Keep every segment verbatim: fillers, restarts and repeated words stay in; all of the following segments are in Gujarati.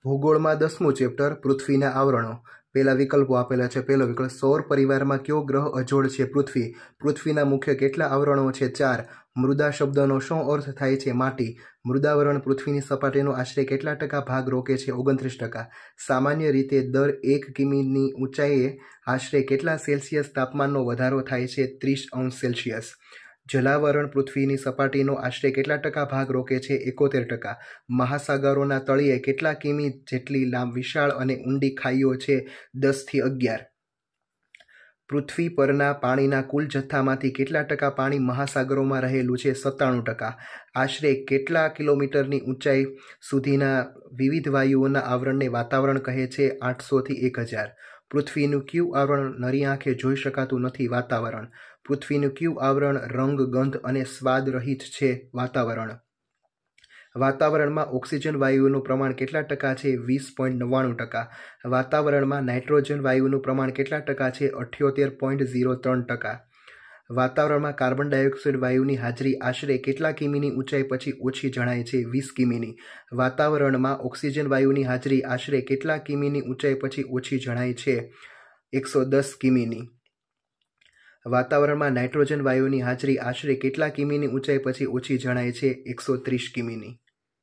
ભૂગોળમાં દસમું ચેપ્ટર પૃથ્વીના આવરણો. પહેલા વિકલ્પો આપેલા છે. પહેલો વિકલ્પ સૌર પરિવારમાં કયો ગ્રહ અજોડ છે? પૃથ્વી. પૃથ્વીના મુખ્ય કેટલા આવરણો છે? ચાર. મૃદા શબ્દનો શું અર્થ થાય છે? માટી. મૃદાવરણ પૃથ્વીની સપાટીનો આશરે કેટલા ટકા ભાગ રોકે છે? ઓગણત્રીસ ટકા. સામાન્ય રીતે દર એક કિમીની ઊંચાઈએ આશરે કેટલા સેલ્સિયસ તાપમાનનો વધારો થાય છે? ત્રીસ અંશ સેલ્સિયસ. જલાવરણ પૃથ્વીની સપાટીનો આશરે કેટલા ટકા ભાગ રોકે છે? એકોતેર ટકા. મહાસાગરોના તળિયે કેટલા કિમી જેટલી લાંબ વિશાળ અને ઊંડી ખાઈઓ છે? દસ થી અગિયાર. પૃથ્વી પરના પાણીના કુલ જથ્થામાંથી કેટલા ટકા પાણી મહાસાગરોમાં રહેલું છે? સત્તાણું ટકા. આશરે કેટલા કિલોમીટરની ઊંચાઈ સુધીના વિવિધ વાયુઓના આવરણને વાતાવરણ કહે છે? આઠસો થી એક હજાર. પૃથ્વીનું કયું આવરણ નરી આંખે જોઈ શકાતું નથી? વાતાવરણ. પૃથ્વીનું કયું આવરણ રંગ, ગંધ અને સ્વાદ રહિત છે? વાતાવરણ. વાતાવરણમાં ઓક્સિજન વાયુનું પ્રમાણ કેટલા ટકા છે? વીસ પોઈન્ટ નવ્વાણું ટકા. વાતાવરણમાં નાઇટ્રોજન વાયુનું પ્રમાણ કેટલા ટકા છે? અઠ્યોતેર પોઈન્ટ ઝીરો ત્રણ ટકા. વાતાવરણમાં કાર્બન ડાયોક્સાઇડ વાયુની હાજરી આશરે કેટલા કિમીની ઊંચાઈ પછી ઓછી જણાય છે? વીસ કિમીની. વાતાવરણમાં ઓક્સિજન વાયુની હાજરી આશરે કેટલા કિમીની ઊંચાઈ પછી ઓછી જણાય છે? એકસો દસ કિમીની. વાતાવરણમાં નાઇટ્રોજન વાયુની હાજરી આશરે કેટલા કિમીની ઊંચાઈ પછી ઓછી જણાય છે? એકસો ત્રીસ કિમીની.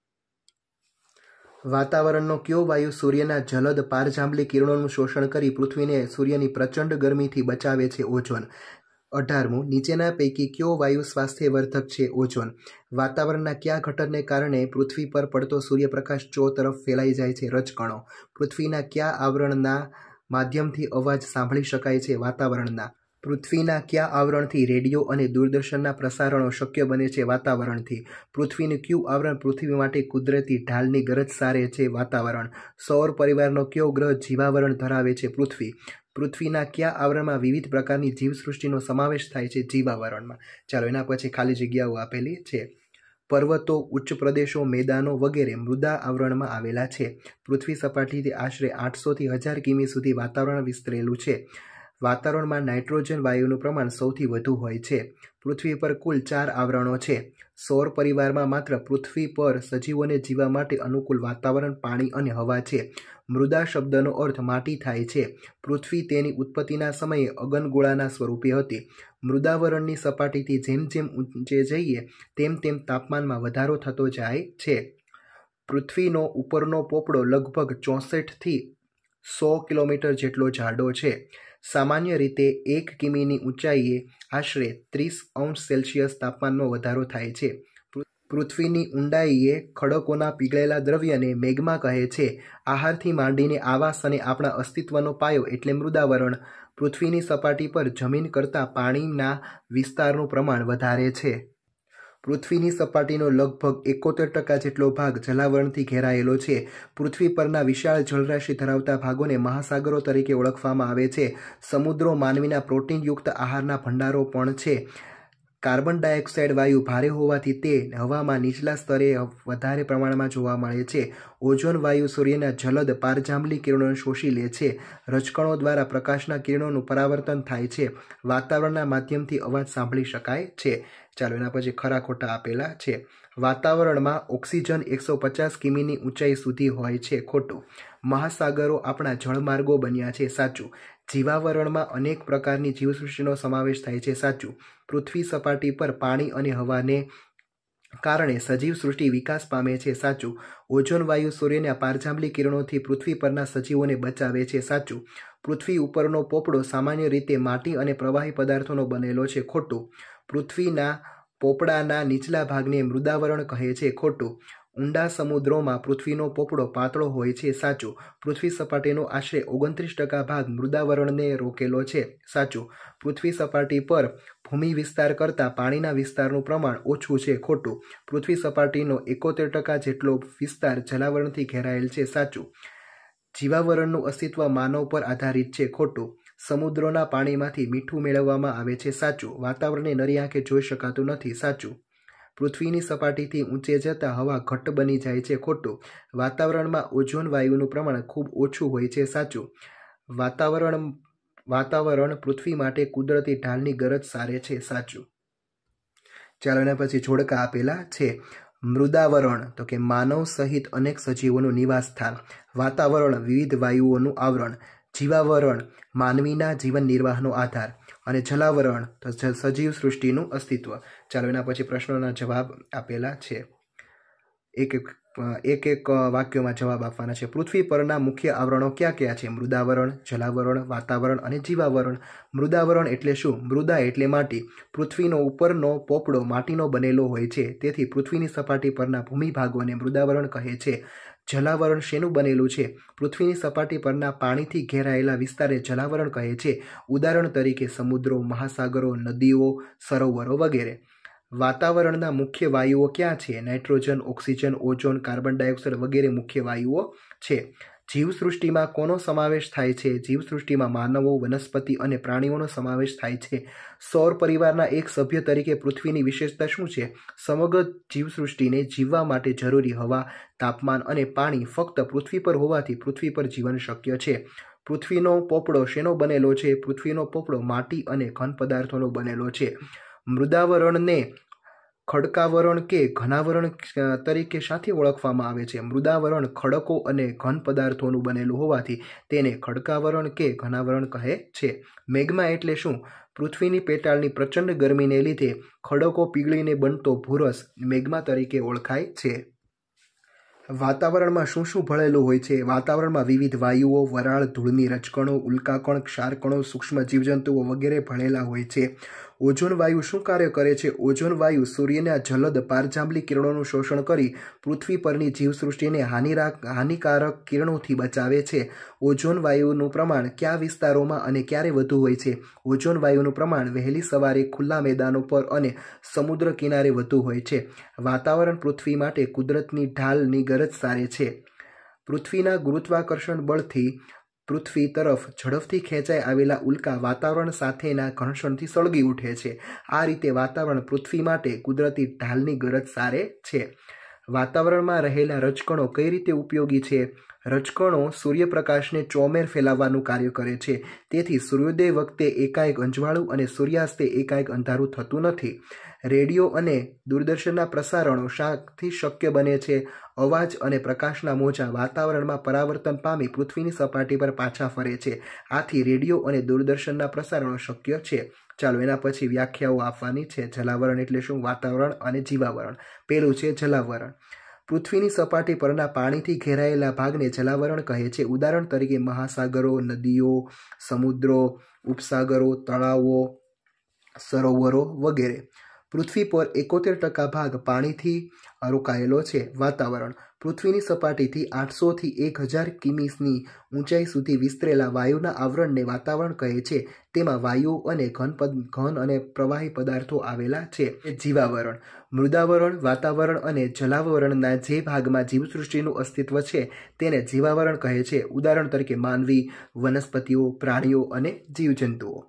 વાતાવરણનો કયો વાયુ સૂર્યના જલદ પારજાંબલી કિરણોનું શોષણ કરી પૃથ્વીને સૂર્યની પ્રચંડ ગરમીથી બચાવે છે? ઓઝોન. અઢારમું. નીચેના પૈકી કયો વાયુ સ્વાસ્થ્યવર્ધક છે? ઓઝોન. વાતાવરણના કયા ઘટકને કારણે પૃથ્વી પર પડતો સૂર્યપ્રકાશ ચો તરફ ફેલાઈ જાય છે? રજકણો. પૃથ્વીના કયા આવરણના માધ્યમથી અવાજ સાંભળી શકાય છે? વાતાવરણના. પૃથ્વીના કયા આવરણથી રેડિયો અને દૂરદર્શનના પ્રસારણો શક્ય બને છે? વાતાવરણથી. પૃથ્વીનું કયું આવરણ પૃથ્વી માટે કુદરતી ઢાલની ગરજ સારે છે? વાતાવરણ. સૌર પરિવારનો કયો ગ્રહ જીવાવરણ ધરાવે છે? પૃથ્વી. પૃથ્વીના કયા આવરણમાં વિવિધ પ્રકારની જીવસૃષ્ટિનો સમાવેશ થાય છે? જીવાવરણમાં. ચાલો એના પછી ખાલી જગ્યાઓ આપેલી છે. પર્વતો, ઉચ્ચ પ્રદેશો, મેદાનો વગેરે મૃદા આવરણમાં આવેલા છે. પૃથ્વી સપાટીથી આશરે આઠસો થી હજાર કિમી સુધી વાતાવરણ વિસ્તરેલું છે. વાતાવરણમાં નાઇટ્રોજન વાયુનું પ્રમાણ સૌથી વધુ હોય છે. પૃથ્વી પર કુલ ચાર આવરણો છે. સૌર પરિવારમાં માત્ર પૃથ્વી પર સજીવોને જીવવા માટે અનુકૂળ વાતાવરણ પાણી અને હવા છે. મૃદા શબ્દનો અર્થ માટી થાય છે. પૃથ્વી તેની ઉત્પત્તિના સમયે અગનગોળાના સ્વરૂપે હતી. મૃદાવરણની સપાટીથી જેમ જેમ ઊંચે જઈએ તેમ તેમ તાપમાનમાં વધારો થતો જાય છે. પૃથ્વીનો ઉપરનો પોપડો લગભગ ચોસઠ થી સો કિલોમીટર જેટલો જાડો છે. સામાન્ય રીતે એક કિમીની ઊંચાઈએ આશરે ત્રીસ અંશ સેલ્સિયસ તાપમાનનો વધારો થાય છે. પૃથ્વીની ઊંડાઈએ ખડકોના પીગળેલા દ્રવ્યને મેગ્મા કહે છે. આહારથી માંડીને આવાસ અને આપણા અસ્તિત્વનો પાયો એટલે મૃદાવરણ. પૃથ્વીની સપાટી પર જમીન કરતાં પાણીના વિસ્તારનું પ્રમાણ વધારે છે. પૃથ્વીની સપાટીનો લગભગ એકોતેર ટકા જેટલો ભાગ જલાવરણથી ઘેરાયેલો છે. પૃથ્વી પરના વિશાળ જળરાશિ ધરાવતા ભાગોને મહાસાગરો તરીકે ઓળખવામાં આવે છે. સમુદ્રો માનવીના પ્રોટીનયુક્ત આહારના ભંડારો પણ છે. કાર્બન ડાયોક્સાઇડ વાયુ ભારે હોવાથી તે હવામાં નીચલા સ્તરે વધારે પ્રમાણમાં જોવા મળે છે. ઓઝોન વાયુ સૂર્યના જલદ પારજાંબલી કિરણોને શોષી લે છે. રજકણો દ્વારા પ્રકાશના કિરણોનું પરાવર્તન થાય છે. વાતાવરણના માધ્યમથી અવાજ સાંભળી શકાય છે. ચાલો એના પછી ખરા ખોટા આપેલા છે. વાતાવરણમાં ઓક્સિજન એકસો પચાસ કિમીની ઊંચાઈ સુધી હોય છે. ખોટું. મહાસાગરો આપણા જળમાર્ગો બન્યા છે. સાચું. જીવાવરણમાં અનેક પ્રકારની જીવસૃષ્ટિનો સમાવેશ થાય છે. સાચું. પૃથ્વી સપાટી પર પાણી અને હવાને કારણે સજીવ સૃષ્ટિ વિકાસ પામે છે. સાચું. ઓઝોન વાયુ સૂર્યના પારજાંબલી કિરણોથી પૃથ્વી પરના સજીવોને બચાવે છે. સાચું. પૃથ્વી ઉપરનો પોપડો સામાન્ય રીતે માટી અને પ્રવાહી પદાર્થોનો બનેલો છે. ખોટું. પૃથ્વીના પોપડાના નીચલા ભાગને મૃદાવરણ કહે છે. ખોટું. ઊંડા સમુદ્રોમાં પૃથ્વીનો પોપડો પાતળો હોય છે. સાચું. પૃથ્વી સપાટીનો આશરે ઓગણત્રીસ ટકા ભાગ મૃદાવરણને રોકેલો છે. સાચું. પૃથ્વી સપાટી પર ભૂમિ વિસ્તાર કરતાં પાણીના વિસ્તારનું પ્રમાણ ઓછું છે. ખોટું. પૃથ્વી સપાટીનો એકોતેર ટકા જેટલો વિસ્તાર જલાવરણથી ઘેરાયેલ છે. સાચું. જીવાવરણનું અસ્તિત્વ માનવ પર આધારિત છે. ખોટું. સમુદ્રોના પાણીમાંથી મીઠું મેળવવામાં આવે છે. સાચું. વાતાવરણને નરી આંખે જોઈ શકાતું નથી. સાચું. પૃથ્વીની સપાટીથી ઊંચે જતાં હવા ઘટ્ટ બની જાય છે. ખોટું. વાતાવરણમાં ઓઝોન વાયુનું પ્રમાણ ખૂબ ઓછું હોય છે. સાચું. વાતાવરણ વાતાવરણ પૃથ્વી માટે કુદરતી ઢાલની ગરજ સારે છે. સાચું. ચાલો એના પછી જોડકા આપેલા છે. મૃદાવરણ તો કે માનવ સહિત અનેક સજીવોનું નિવાસ સ્થાન. વાતાવરણ વિવિધ વાયુઓનું આવરણ. જીવાવરણ માનવીના જીવન નિર્વાહનો આધાર. અને જલાવરણ તો સજીવ સૃષ્ટિનું અસ્તિત્વ. ચાલો એના પછી પ્રશ્નોના જવાબ આપેલા છે. એક એક એક એક વાક્યોમાં જવાબ આપવાના છે. પૃથ્વી પરના મુખ્ય આવરણો ક્યાં ક્યાં છે? મૃદાવરણ, જલાવરણ, વાતાવરણ અને જીવાવરણ. મૃદાવરણ એટલે શું? મૃદા એટલે માટી. પૃથ્વીનો ઉપરનો પોપડો માટીનો બનેલો હોય છે, તેથી પૃથ્વીની સપાટી પરના ભૂમિભાગોને મૃદાવરણ કહે છે. જલાવરણ શેનું બનેલું છે? પૃથ્વીની સપાટી પરના પાણીથી ઘેરાયેલા વિસ્તારને જલાવરણ કહે છે. ઉદાહરણ તરીકે સમુદ્રો, મહાસાગરો, નદીઓ, સરોવરો વગેરે. વાતાવરણના મુખ્ય વાયુઓ ક્યાં છે? Nitrogen, oxygen, ozone, carbon dioxide વગેરે મુખ્ય વાયુઓ છે. જીવસૃષ્ટિમાં કોનો સમાવેશ થાય છે? જીવસૃષ્ટિમાં માનવો, વનસ્પતિ અને પ્રાણીઓનો સમાવેશ થાય છે. સૌર પરિવારના એક સભ્ય તરીકે પૃથ્વીની વિશેષતા શું છે? સમગ્ર જીવસૃષ્ટિને જીવવા માટે જરૂરી હવા, તાપમાન અને પાણી ફક્ત પૃથ્વી પર હોવાથી પૃથ્વી પર જીવન શક્ય છે. પૃથ્વીનો પોપડો શેનો બનેલો છે? પૃથ્વીનો પોપડો માટી અને ઘન પદાર્થોનો બનેલો છે. મૃદાવરણને ખડકાવરણ કે ઘનાવરણ તરીકે સાથે ઓળખવામાં આવે છે? મૃદાવરણ ખડકો અને ઘન પદાર્થોનું બનેલું હોવાથી તેને ખડકાવરણ કે ઘનાવરણ કહે છે. મેગ્મા એટલે શું? પૃથ્વીની પેટાળની પ્રચંડ ગરમીને લીધે ખડકો પીગળીને બનતો ભૂરસ મેગ્મા તરીકે ઓળખાય છે. વાતાવરણમાં શું શું ભળેલું હોય છે? વાતાવરણમાં વિવિધ વાયુઓ, વરાળ, ધૂળની રજકણો, ઉલ્કાકણ, ક્ષારકણો, સૂક્ષ્મ જીવજંતુઓ વગેરે ભળેલા હોય છે. ઓઝોન વાયુ શું કાર્ય કરે છે? ઓઝોન વાયુ સૂર્યના જલદ પારજાંબલી કિરણોનું શોષણ કરી પૃથ્વી પરની જીવસૃષ્ટિને હાનિરાક હાનિકારક કિરણોથી બચાવે છે. ઓઝોન વાયુનું પ્રમાણ કયા વિસ્તારોમાં અને ક્યારે વધુ હોય છે? ઓઝોન વાયુનું પ્રમાણ વહેલી સવારે ખુલ્લા મેદાનો પર અને સમુદ્ર કિનારે વધુ હોય છે. વાતાવરણ પૃથ્વી માટે કુદરતની ઢાલની ગરજ સારે છે. પૃથ્વીના ગુરુત્વાકર્ષણ બળથી પૃથ્વી તરફ ઝડપથી ખેંચાઈ આવેલા ઉલ્કા વાતાવરણ સાથેના ઘર્ષણથી સળગી ઉઠે છે. આ રીતે વાતાવરણ પૃથ્વી માટે કુદરતી ઢાલની ગરજ સારે છે. વાતાવરણમાં રહેલા રજકણો કઈ રીતે ઉપયોગી છે? રજકણો સૂર્યપ્રકાશને ચોમેર ફેલાવવાનું કાર્ય કરે છે. તેથી સૂર્યોદય વખતે એકાએક અંજવાળું અને સૂર્યાસ્તે એકાએક અંધારું થતું નથી. રેડિયો અને દૂરદર્શનના પ્રસારણો શાથી શક્ય બને છે? અવાજ અને પ્રકાશના મોજા વાતાવરણમાં પરાવર્તન પામી પૃથ્વીની સપાટી પર પાછા ફરે છે. આથી રેડિયો અને દૂરદર્શનના પ્રસારણો શક્ય છે. ચાલો એના પછી વ્યાખ્યાઓ આપવાની છે. જલાવરણ એટલે શું? વાતાવરણ અને જીવાવરણ. પેલું છે જલાવરણ. પૃથ્વીની સપાટી પરના પાણીથી ઘેરાયેલા ભાગને જલાવરણ કહે છે. ઉદાહરણ તરીકે મહાસાગરો, નદીઓ, સમુદ્રો, ઉપસાગરો, તળાવો, સરોવરો વગેરે. પૃથ્વી પર એકોતેર ટકા ભાગ પાણીથી રોકાયેલો છે. વાતાવરણ પૃથ્વીની સપાટીથી આઠસોથી એક હજાર કિમીની ઊંચાઈ સુધી વિસ્તરેલા વાયુના આવરણને વાતાવરણ કહે છે. તેમાં વાયુ અને ઘન ઘન અને પ્રવાહી પદાર્થો આવેલા છે. જીવાવરણ મૃદાવરણ, વાતાવરણ અને જલાવરણના જે ભાગમાં જીવસૃષ્ટિનું અસ્તિત્વ છે તેને જીવાવરણ કહે છે. ઉદાહરણ તરીકે માનવી, વનસ્પતિઓ, પ્રાણીઓ અને જીવજંતુઓ.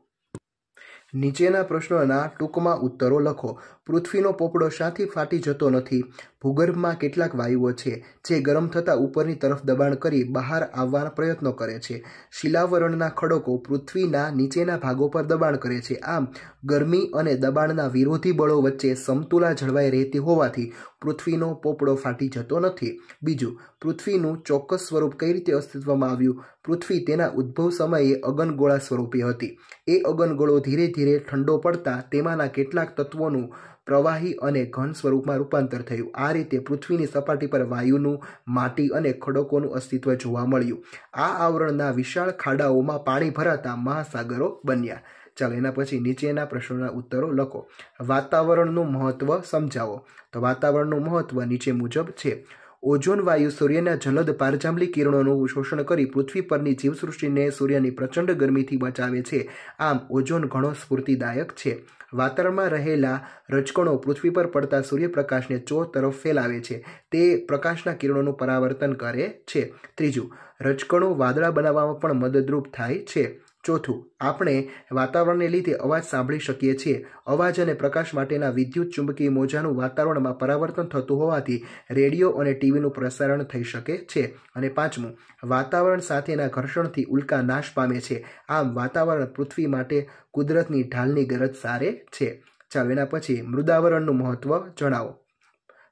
નીચેના પ્રશ્નોના ટૂંકમાં ઉત્તરો લખો. પૃથ્વીનો પોપડો શાથી ફાટી જતો નથી? ભૂગર્ભમાં કેટલાક વાયુઓ છે જે ગરમ થતાં ઉપરની તરફ દબાણ કરી બહાર આવવાના પ્રયત્નો કરે છે. શિલાવરણના ખડકો પૃથ્વીના નીચેના ભાગો પર દબાણ કરે છે. આમ ગરમી અને દબાણના વિરોધી બળો વચ્ચે સમતુલા જળવાઈ રહેતી હોવાથી પૃથ્વીનો પોપડો ફાટી જતો નથી. બીજું, પૃથ્વીનું ચોક્કસ સ્વરૂપ કઈ રીતે અસ્તિત્વમાં આવ્યું? પૃથ્વી તેના ઉદ્ભવ સમયે અગનગોળા સ્વરૂપે હતી. એ અગનગોળો ધીરે ધીરે ઠંડો પડતા તેમાંના કેટલાક તત્વોનું પ્રવાહી અને ઘન સ્વરૂપમાં રૂપાંતર થયું. આ રીતે પૃથ્વીની સપાટી પર વાયુનું, માટી અને ખડકોનું અસ્તિત્વ જોવા મળ્યું. આ આવરણના વિશાળ ખાડાઓમાં પાણી ભરાતા મહાસાગરો બન્યા. ચાલો એના પછી નીચેના પ્રશ્નોના ઉત્તરો લખો. વાતાવરણનું મહત્વ સમજાવો. તો વાતાવરણનું મહત્વ નીચે મુજબ છે. ઓઝોન વાયુ સૂર્યના જલદ પારજાંબલી કિરણોનું શોષણ કરી પૃથ્વી પરની જીવસૃષ્ટિને સૂર્યની પ્રચંડ ગરમીથી બચાવે છે. આમ ઓઝોન ઘણો સ્ફૂર્તિદાયક છે. વાતાવરણમાં રહેલા રજકણો પૃથ્વી પર પડતા સૂર્યપ્રકાશને ચો તરફ ફેલાવે છે. તે પ્રકાશના કિરણોનું પરાવર્તન કરે છે. ત્રીજું, રજકણો વાદળા બનાવવામાં પણ મદદરૂપ થાય છે. ચોથું, આપણે વાતાવરણને લીધે અવાજ સાંભળી શકીએ છીએ. અવાજ અને પ્રકાશ માટેના વિદ્યુત ચુંબકીય મોજાનું વાતાવરણમાં પરાવર્તન થતું હોવાથી રેડિયો અને ટીવીનું પ્રસારણ થઈ શકે છે. અને પાંચમું, વાતાવરણ સાથેના ઘર્ષણથી ઉલ્કા નાશ પામે છે. આમ વાતાવરણ પૃથ્વી માટે કુદરતની ઢાલની ગરજ સારે છે. ચાલો એના પછી મૃદાવરણનું મહત્વ જણાવો.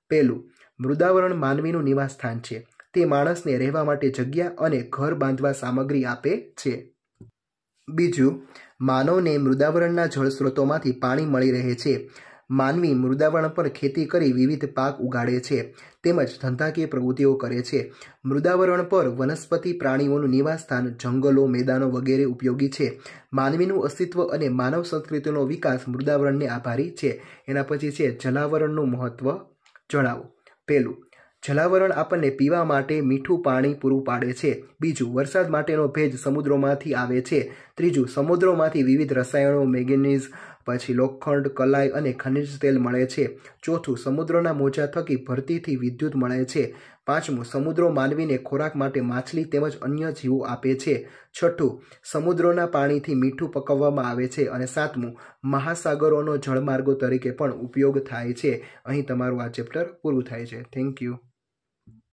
પહેલું, મૃદાવરણ માનવીનું નિવાસસ્થાન છે. તે માણસને રહેવા માટે જગ્યા અને ઘર બાંધવા સામગ્રી આપે છે. બીજું, માનવને મૃદાવરણના જળ સ્ત્રોતોમાંથી પાણી મળી રહે છે. માનવી મૃદાવરણ પર ખેતી કરી વિવિધ પાક ઉગાડે છે તેમજ ધંધાકીય પ્રવૃત્તિઓ કરે છે. મૃદાવરણ પર વનસ્પતિ પ્રાણીઓનું નિવાસસ્થાન, જંગલો, મેદાનો વગેરે ઉપયોગી છે. માનવીનું અસ્તિત્વ અને માનવ સંસ્કૃતિનો વિકાસ મૃદાવરણને આભારી છે. એના પછી છે જલાવરણનું મહત્વ જણાવો. પહેલું, જલાવરણ આપણને પીવા માટે મીઠું પાણી પૂરું પાડે છે. બીજું, વરસાદ માટેનો ભેજ સમુદ્રોમાંથી આવે છે. ત્રીજું, સમુદ્રોમાંથી વિવિધ રસાયણો, મેંગેનીઝ, પછી લોખંડ, કલાઈ અને ખનિજ તેલ મળે છે. ચોથું, સમુદ્રના મોજા થકી ભરતીથી વિદ્યુત મળે છે. પાંચમું, સમુદ્રો માનવીને ખોરાક માટે માછલી તેમજ અન્ય જીવો આપે છે. છઠ્ઠું, સમુદ્રોના પાણીથી મીઠું પકવવામાં આવે છે. અને સાતમું, મહાસાગરોનો જળમાર્ગો તરીકે પણ ઉપયોગ થાય છે. અહીં તમારું આ ચેપ્ટર પૂરું થાય છે. Thank you.